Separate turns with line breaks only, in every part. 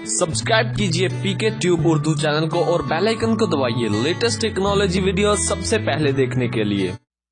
Subscribe कीजिए पीके tube Urdu channel को और बेल आइकन को दबाइए लेटेस्ट टेक्नोलॉजी वीडियो सबसे पहले देखने के लिए।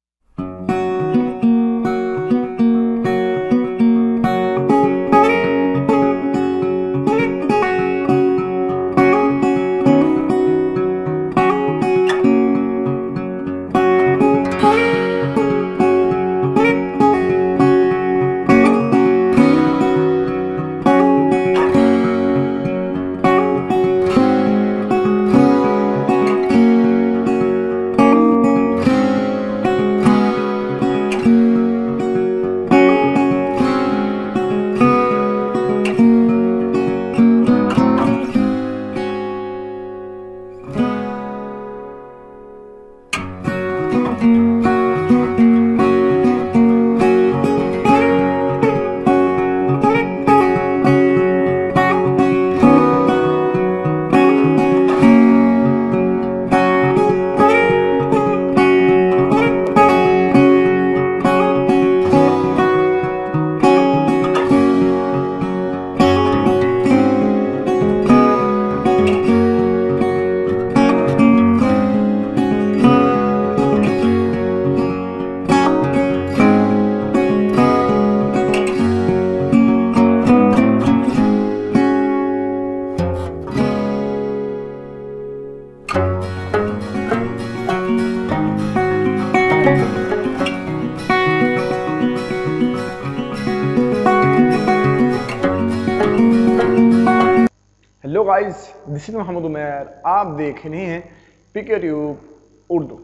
Hello guys, this is Mohammad Umair. आप देख रहे हैं पीके ट्यूब उर्दू।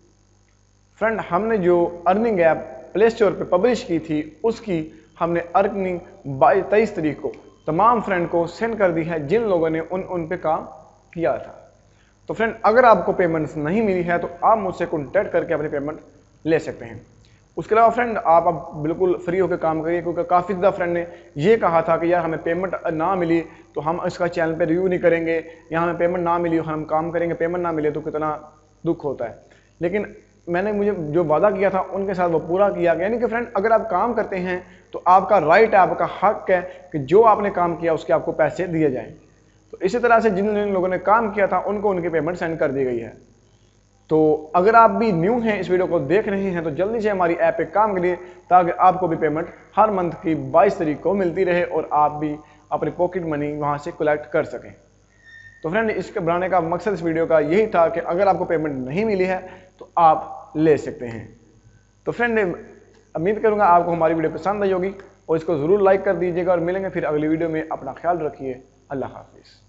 फ्रेंड, हमने जो अर्निंग ऐप प्ले स्टोर पे पब्लिश की थी उसकी हमने अर्निंग 23 तारीख को तमाम फ्रेंड को सेंड कर दी है जिन लोगों ने उन पे काम किया था। तो फ्रेंड, अगर आपको पेमेंट्स नहीं मिली है तो आप मुझसे कॉन्टैक्ट करके अपनी पेमेंट ले सकते हैं। उसके अलावा फ्रेंड, आप अब बिल्कुल फ्री होकर काम करिए, क्योंकि काफ़ी ज़्यादा फ्रेंड ने ये कहा था कि यार हमें पेमेंट ना मिली तो हम इसका चैनल पे रिव्यू नहीं करेंगे, या हमें पेमेंट ना मिली हम काम करेंगे, पेमेंट ना मिले तो कितना दुख होता है। लेकिन मैंने मुझे जो वादा किया था उनके साथ वो पूरा किया गया। यानी कि फ्रेंड, अगर आप काम करते हैं तो आपका राइट है, आपका हक है कि जो आपने काम किया उसके आपको पैसे दिए जाएँ। तो इसी तरह से जिन जिन लोगों ने काम किया था उनको उनकी पेमेंट सेंड कर दी गई है। तो अगर आप भी न्यू हैं, इस वीडियो को देख रहे हैं, तो जल्दी से हमारी ऐप पे काम करिए ताकि आपको भी पेमेंट हर मंथ की 22 तारीख को मिलती रहे और आप भी अपनी पॉकेट मनी वहां से कलेक्ट कर सकें। तो फ्रेंड, इसके बनाने का मकसद इस वीडियो का यही था कि अगर आपको पेमेंट नहीं मिली है तो आप ले सकते हैं। तो फ्रेंड, उम्मीद करूंगा आपको हमारी वीडियो पसंद आई होगी और इसको ज़रूर लाइक कर दीजिएगा और मिलेंगे फिर अगली वीडियो में। अपना ख्याल रखिए। अल्लाह हाफिज़।